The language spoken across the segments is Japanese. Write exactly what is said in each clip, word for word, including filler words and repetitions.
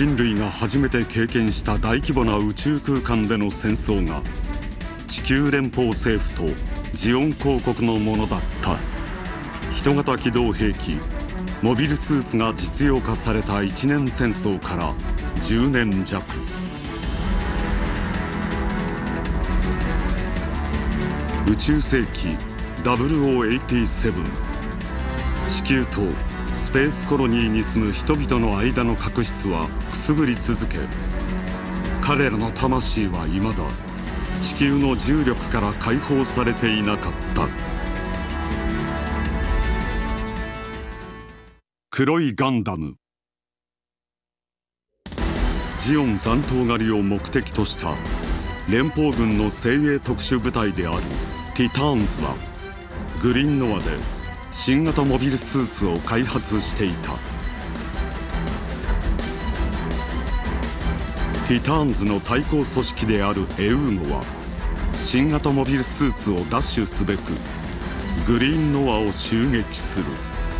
人類が初めて経験した大規模な宇宙空間での戦争が地球連邦政府とジオン公国のものだった。人型機動兵器モビルスーツが実用化された一年戦争からじゅうねん弱。宇宙世紀ダブルオーはちじゅうなな、地球とスペースコロニーに住む人々の間の確執はくすぶり続け、彼らの魂は未だ地球の重力から解放されていなかった。黒いガンダム。ジオン残党狩りを目的とした連邦軍の精鋭特殊部隊であるティターンズはグリーンノアで新型モビルスーツを開発していた。ティターンズの対抗組織であるエウーゴは新型モビルスーツを奪取すべくグリーンノアを襲撃する。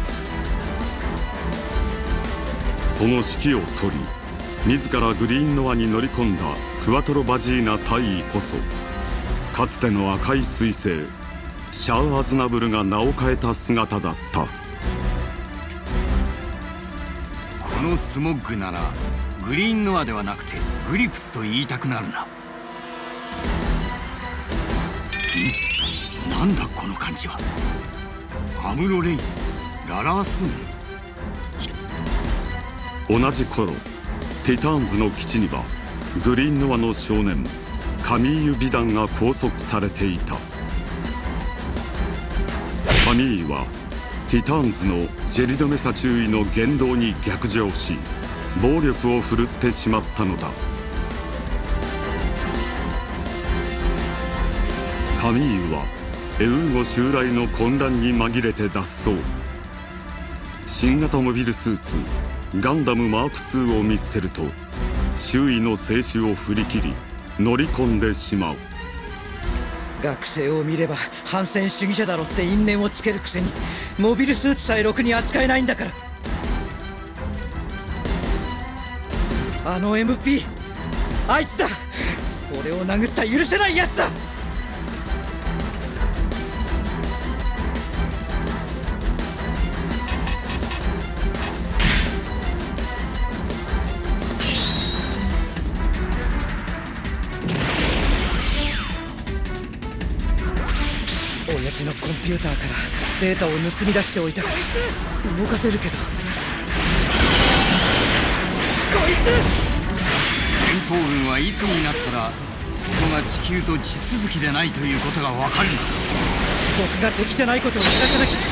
その指揮を執り自らグリーンノアに乗り込んだクワトロ・バジーナ大尉こそ、かつての赤い彗星シャア・アズナブルが名を変えた姿だった。 このスモッグならグリーンノアではなくてグリプスと言いたくなるな。んなんだこの漢字は。アムロ・レイ、ララースーン。 同じ頃ティターンズの基地にはグリーンノアの少年カミーユ・ビダンが拘束されていた。カミーユはティターンズのジェリドメサ中尉の言動に逆上し暴力を振るってしまったのだ。カミーユはエウーゴ襲来の混乱に紛れて脱走。新型モビルスーツガンダムマークツーを見つけると周囲の静止を振り切り乗り込んでしまう。 学生を見れば反戦主義者だろって因縁をつけるくせにモビルスーツさえろくに扱えないんだから。あの エムピー あいつだ。俺を殴った許せないやつだ。親父のコンピューターからデータを盗み出しておいたから動かせるけど、こいつ連邦軍はいつになったらここが地球と地続きでないということが分かるのだ。 僕が敵じゃないことを知らせなきゃ。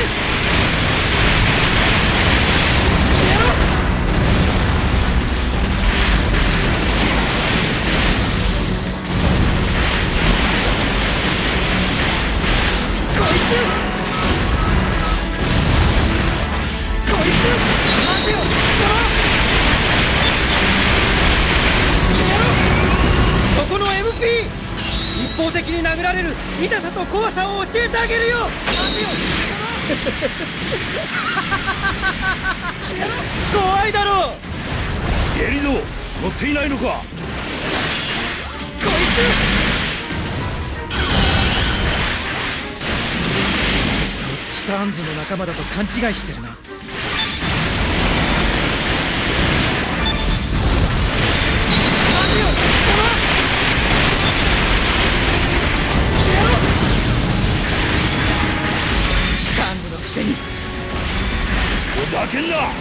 一方的に殴られる痛さと怖さを教えてあげるよ。怖いだろう。 ゲリド乗っていないのか。こいつティターンズの仲間だと勘違いしてるな。 ふざけんな。こい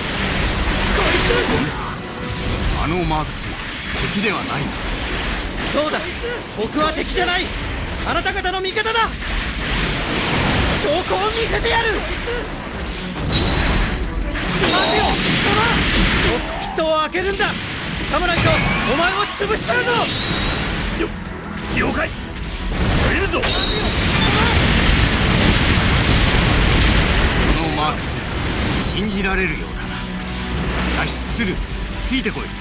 つあのマークツー敵ではないんだ。 そうだ、僕は敵じゃない。あなた方の味方だ。証拠を見せてやる。待てよ貴様。コックピットを開けるんだ。サムライとお前を潰しちゃうぞ。 よ了解。降りるぞ。 このマークツー信じられるようだな。脱出する。ついてこい。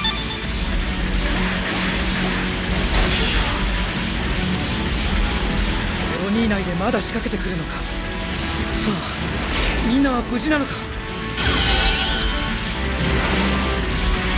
コロニー内でまだ仕掛けてくるのか。さあみんなは無事なのか。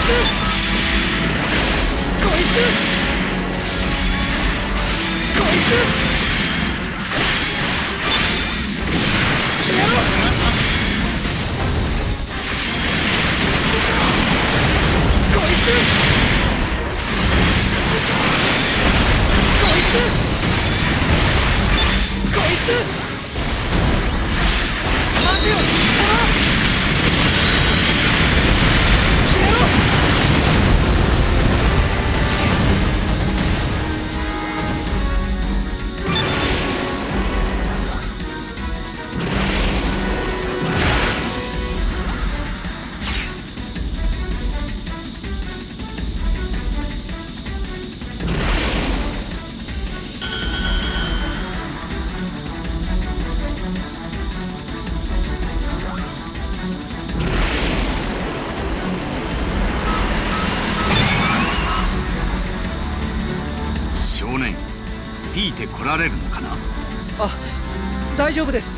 ついてこられるのかな。 あ、大丈夫です。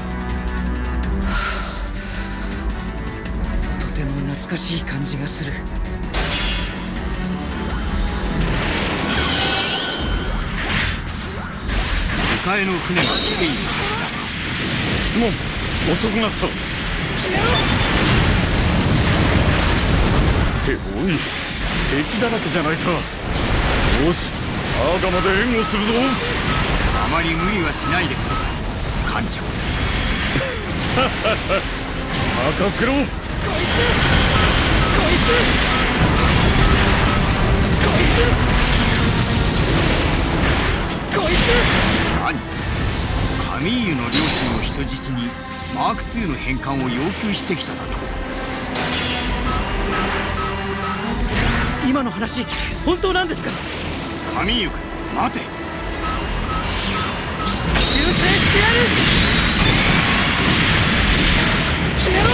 とても懐かしい感じがする。 迎えの船が来ているはずだ。 すまん、遅くなった。っておい、敵だらけじゃないか。よし、アーガまで援護するぞ。 あまり無理はしないでください、艦長。 任せろ。こいつ、こいつ、 こいつ、こいつ。 何？カミーユの両親を人質にマークツーの返還を要求してきただと。 今の話本当なんですか？ カミーユ君、待て。 修正してやる。消えろ。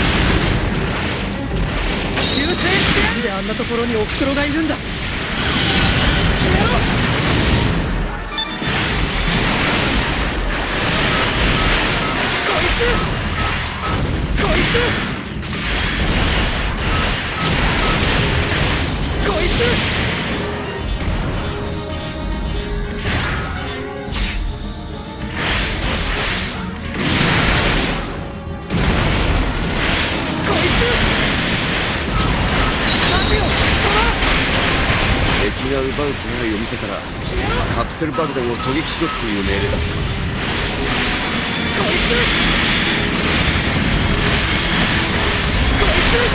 修正してやる。なんであんなところにおふくろがいるんだ。消えろ。こいつ、こいつ、こいつ。 敵が奪う気配を見せたらカプセル爆弾を狙撃しろっていう命令だ。 こいつ、こいつ、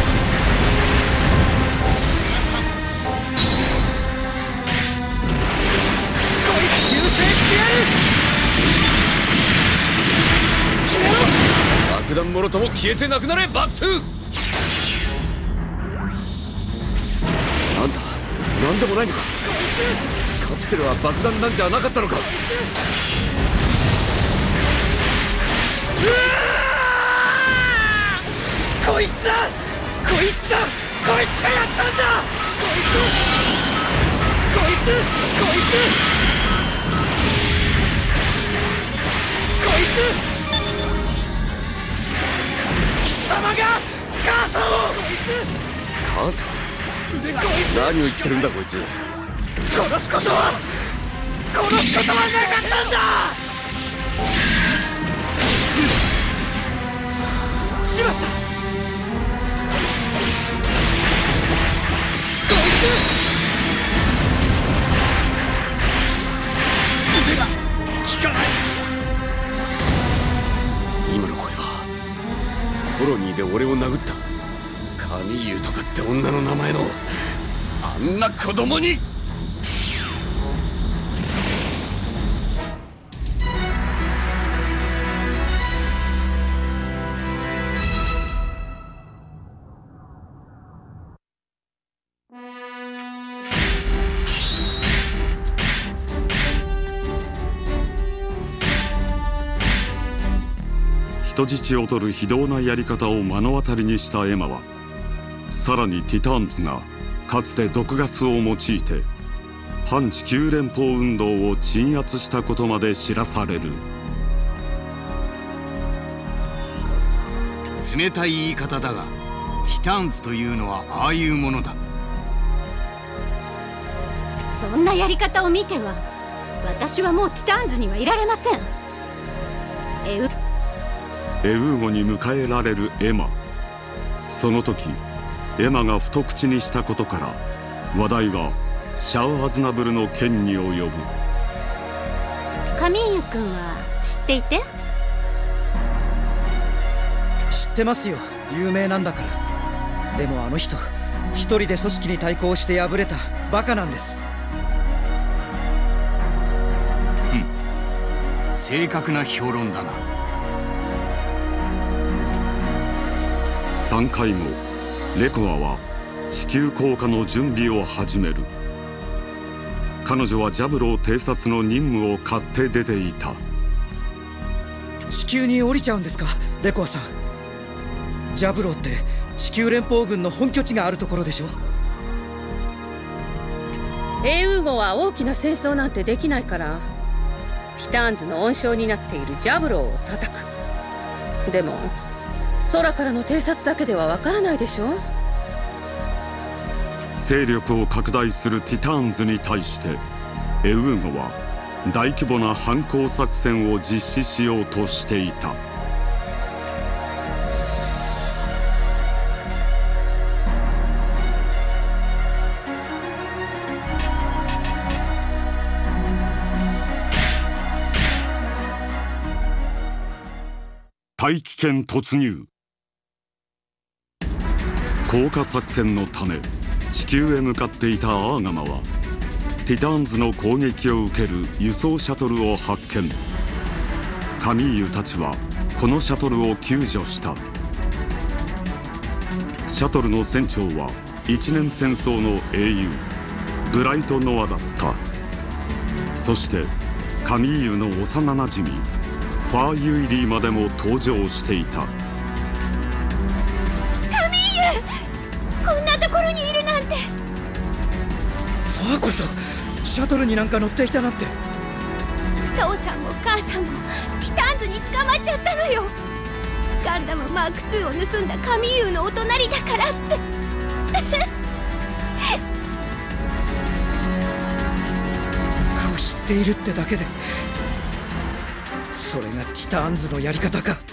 こいつ修正してやる。消えろ。 爆弾もろとも消えてなくなれ、バックス。なんだ、なんでもないのか。カプセルは爆弾なんじゃなかったのか。 こいつだ、こいつだ、こいつがやったんだ。こいつ、こいつ、こいつ、こいつ。貴様が母さんを。こいつ、 母さん。何を言ってるんだこいつ。 殺すことは殺すことはなかったんだ。しまった。こいつ、腕が効かない。 今の声はコロニーで俺を殴ったカミーユとかって女の名前のあんな子供に。 人質を取る非道なやり方を目の当たりにしたエマは、さらにティターンズがかつて毒ガスを用いて反地球連邦運動を鎮圧したことまで知らされる。 冷たい言い方だが、 ティターンズというのはああいうものだ。 そんなやり方を見ては私はもうティターンズにはいられません。エウエウーゴに迎えられるエマ。その時エマが一口にしたことから話題がシャア・アズナブルの剣に及ぶ。 カミーユ君は知っていて？ 知ってますよ、有名なんだから。でもあの人一人で組織に対抗して敗れたバカなんです。 正確な評論だな。 さんかいご、レコアは地球降下の準備を始める。彼女はジャブロー偵察の任務を買って出ていた。 地球に降りちゃうんですか、レコアさん。ジャブローって地球連邦軍の本拠地があるところでしょ。 エウーゴは大きな戦争なんてできないからティターンズの温床になっているジャブローを叩く。でも空からの偵察だけではわからないでしょ。 勢力を拡大するティターンズに対してエウーゴは大規模な反攻作戦を実施しようとしていた。大気圏突入。降下作戦のため地球へ向かっていたアーガマはティターンズの攻撃を受ける輸送シャトルを発見。カミーユたちはこのシャトルを救助した。シャトルの船長は一年戦争の英雄ブライト・ノアだった。そしてカミーユの幼なじみファー・ユイリーまでも登場していた。 カミーユ、こんなところにいるなんて。 ファーこそシャトルになんか乗っていたなんて。 父さんも母さんもティターンズに捕まっちゃったのよ。ガンダムマークツーを盗んだカミーユのお隣だからって僕を知っているってだけでそれがティターンズのやり方か。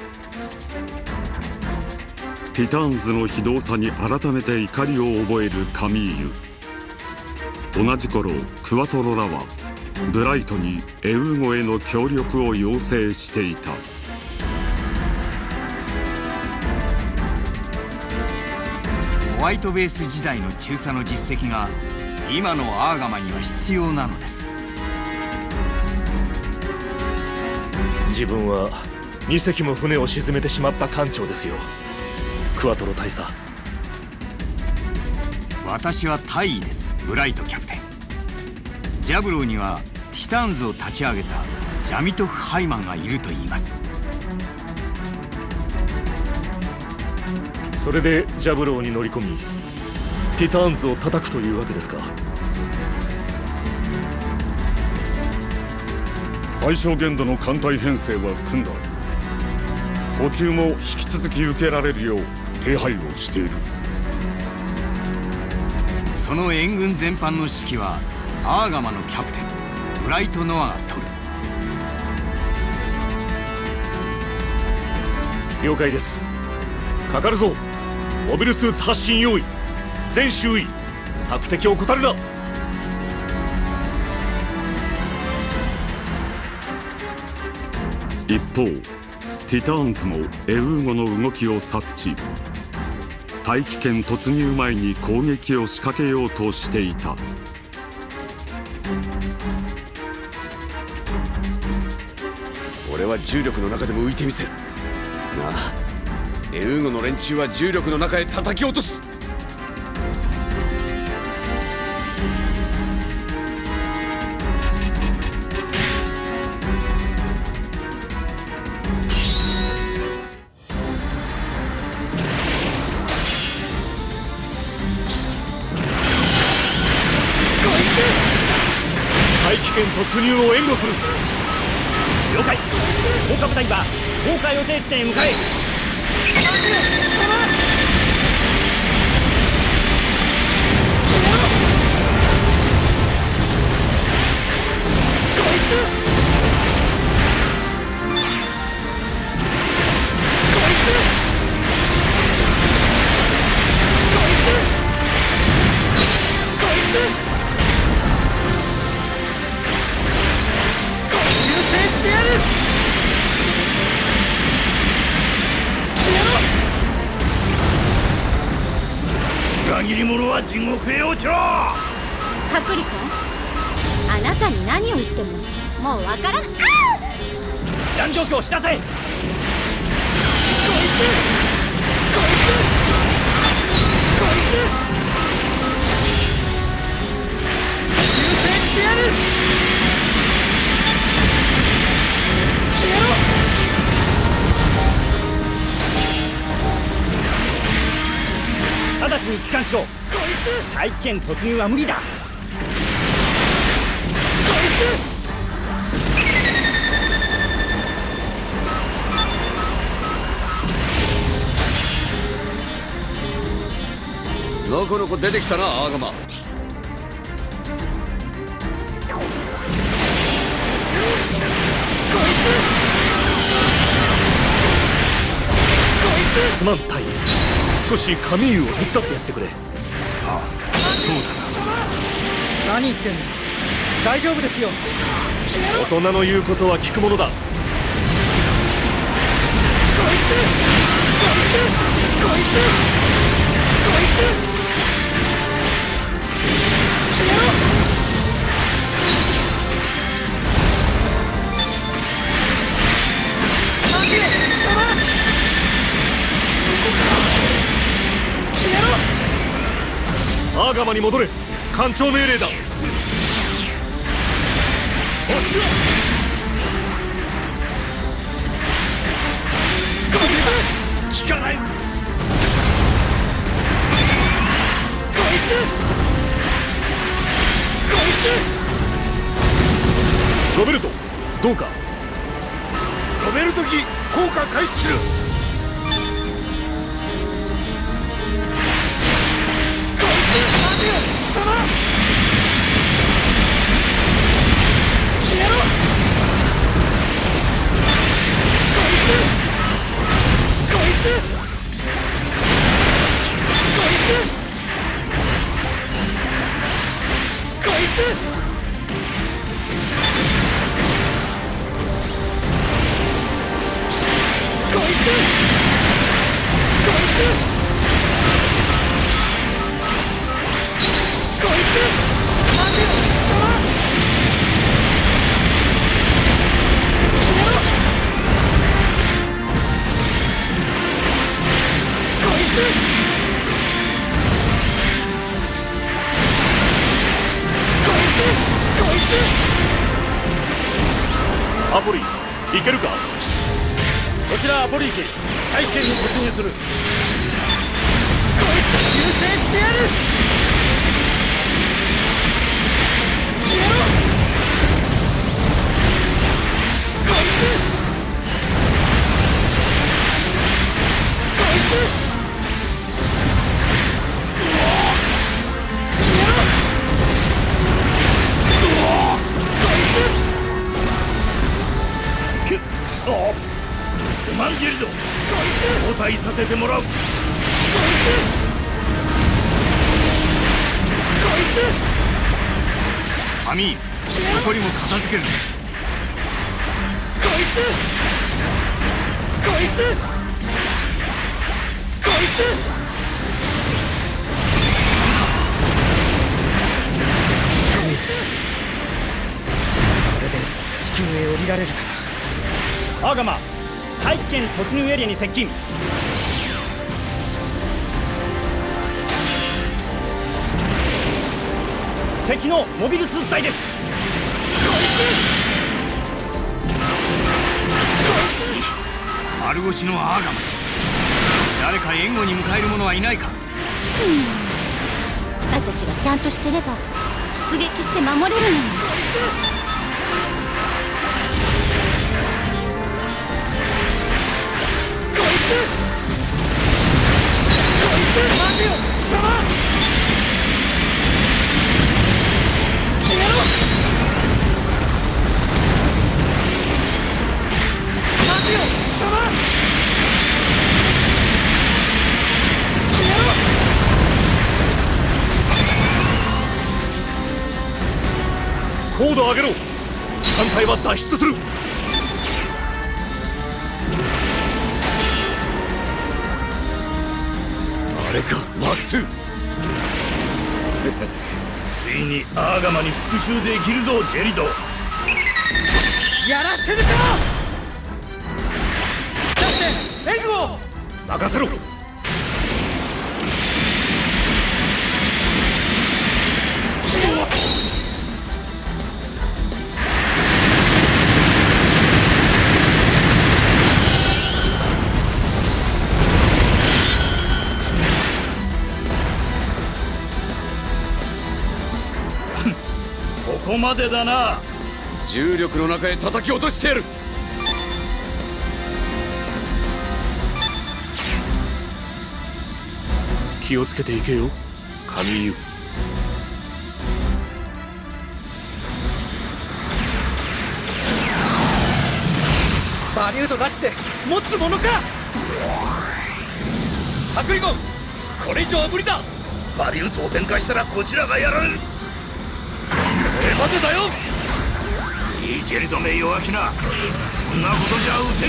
ティターンズの非道さに改めて怒りを覚えるカミーユ。同じ頃クワトロらはブライトにエウーゴへの協力を要請していた。 ホワイトベース時代の中佐の実績が今のアーガマには必要なのです。 自分はにせきも船を沈めてしまった艦長ですよ、クワトロ大佐。 私は大尉です、ブライトキャプテン。ジャブローにはティターンズを立ち上げたジャミトフ・ハイマンがいると言います。 それでジャブローに乗り込みティターンズを叩くというわけですか。 最小限度の艦隊編成は組んだ。補給も引き続き受けられるよう手配をしている。 その援軍全般の指揮はアーガマのキャプテンブライト・ノアが取る。 了解です。かかるぞ。モビルスーツ発進用意。全周囲索敵を怠るな。 一方ティターンズもエウーゴの動きを察知。大気圏突入前に攻撃を仕掛けようとしていた。 俺は重力の中でも浮いてみせる。なあ、エウーゴの連中は重力の中へ叩き落とす。 大気圏突入を援護する。 了解。降下部隊は降下予定地点へ向かえ。 制してやる。 裏切り者は地獄へ落ちろ。 カクリコ、あなたに何を言ってももうわからない。 断状況をしなさい。こいつこいつこいつ修正してやる。消えろ。 直ちに帰還しろ。こいつ大気圏突入は無理だ。こいつのこのこ出てきたな、アーガマ。 すまんタイ、少しカミーユを手伝ってやってくれ。 ああ、そうだな。 何言ってんです。大丈夫ですよ。 大人の言うことは聞くものだ。こいつこいつこいつこいつ消えろ。待てよ貴様。そこから消えろ。 アーガマに戻れ。艦長命令だ。 落ちろ。こいつ効かない。こいつこいつロベルト、どうか。 ロベルト機効果開始する。こいつ待てよ貴様。消えろ。こいつこいつこいつこいつこいつこいつこいつ待てよ貴様。消えろ。こいつこいつこいつアポリ、いけるか。 こちらアポリー機、大気圏に突入する。こいつ修正してやる。消えろ。こいつこいつ消えろ。こいつくっそ。すまんけれど交代させてもらう。こいつこいつカミー、残りも片付けるぞ。 こいつこいつこいつこれで地球へ降りられるかアーガマ、大気圏突入エリアに接近。敵のモビルスーツ隊です。こいつ丸腰のアーガマ、誰か援護に迎える者はいないか。 私がちゃんとしてれば出撃して守れるのに。 こいつ待てよ貴様。消えろ。待てよ貴様。消えろ。 高度を上げろ。艦隊は脱出する。 あれか、マークツー。 ついにアーガマに復讐できるぞ、ジェリド。 やらせるか。キャプテンエルゴ任せろ。 ここまでだな。 重力の中へ叩き落としてやる。 気をつけていけよ、神湯。 バリュードなしで持つものか。 ハクリゴン、これ以上は無理だ。バリュートを展開したらこちらがやられる。これまでだよ。いいジェリドめ弱気な。そんなことじゃ撃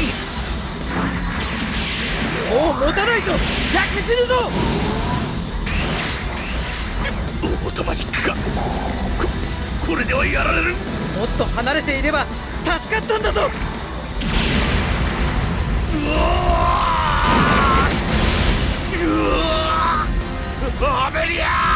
てん。 もう持たないぞ。焼き死ぬぞ。 オートマジックか。ここれではやられる。 もっと離れていれば助かったんだぞ。 うわー、うわー、アメリアー。